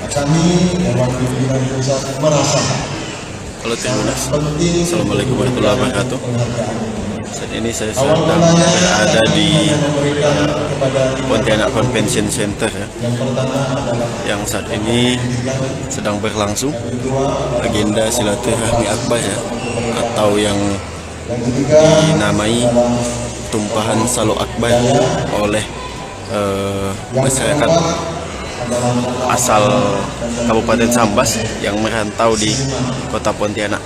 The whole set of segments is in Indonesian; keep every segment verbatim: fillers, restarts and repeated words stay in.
Kami Dewan Pimpinan Pusat merasa Halo Tribuners, Assalamualaikum warahmatullahi wabarakatuh. Saat ini saya sedang berada di uh, Pontianak Convention Center ya, yang saat ini sedang berlangsung agenda silaturahmi akbar ya, atau yang dinamai tumpahan salo akbar oleh uh, masyarakat asal Kabupaten Sambas yang merantau di Kota Pontianak.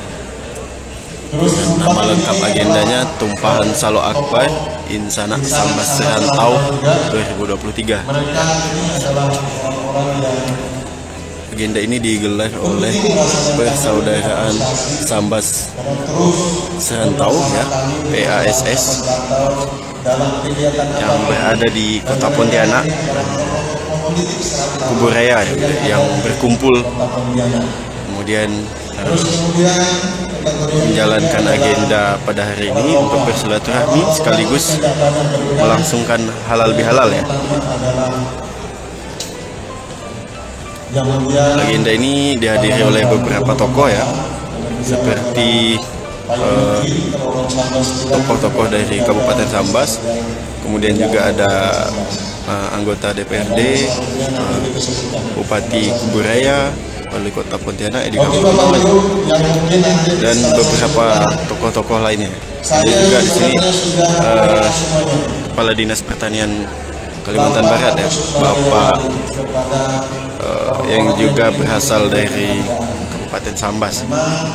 Nama lengkap agendanya tumpahan salo akbar Insana Sambas Serantau dua ribu dua puluh tiga. Agenda ini digelar oleh Persaudaraan Sambas Serantau ya, P A S S, yang berada di Kota Pontianak, Kuburaya ya, yang berkumpul kemudian uh, menjalankan agenda pada hari ini untuk bersilaturahmi sekaligus melangsungkan halal bihalal ya. Agenda ini dihadiri oleh beberapa tokoh ya, seperti tokoh-tokoh uh, dari Kabupaten Sambas, kemudian juga ada uh, anggota D P R D, uh, Bupati Kuburaya, Wali Kota Pontianak, Edi Kampung, dan beberapa tokoh-tokoh lainnya. Ada juga di sini uh, Kepala Dinas Pertanian Kalimantan Barat ya, Bapak uh, yang juga berasal dari Kabupaten Sambas.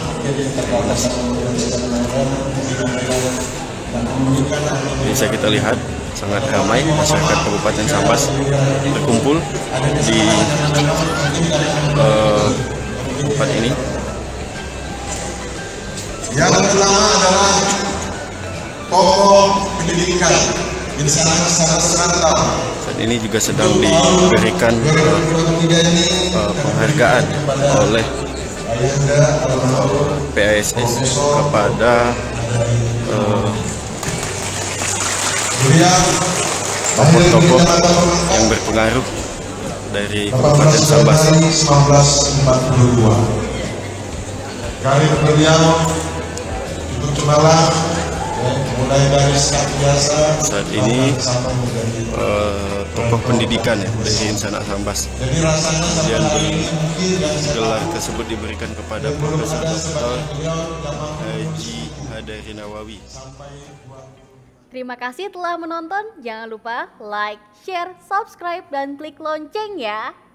Bisa kita lihat sangat ramai masyarakat Kabupaten Sambas berkumpul di uh, tempat ini. Yang pertama adalah tokoh pendidikan Insana Sambas Serantau. Saat ini juga sedang diberikan uh, uh, penghargaan oleh P A S S kepada uh, tokoh-tokoh yang berpengaruh dari Kabupaten Sambas. seribu sembilan ratus empat puluh dua. Karir beliau itu cumalah mulai dari sekat biasa. Saat ini uh, tokoh pendidikan ya dari Insana Sambas. Kemudian gelar tersebut diberikan kepada Profesor Doktor Haji Hadari Nawawi. Terima kasih telah menonton. Jangan lupa like, share, subscribe, dan klik lonceng ya.